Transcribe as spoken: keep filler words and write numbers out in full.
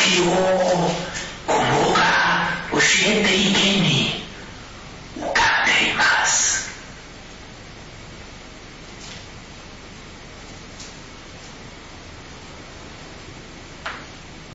しを今後から教えていけ。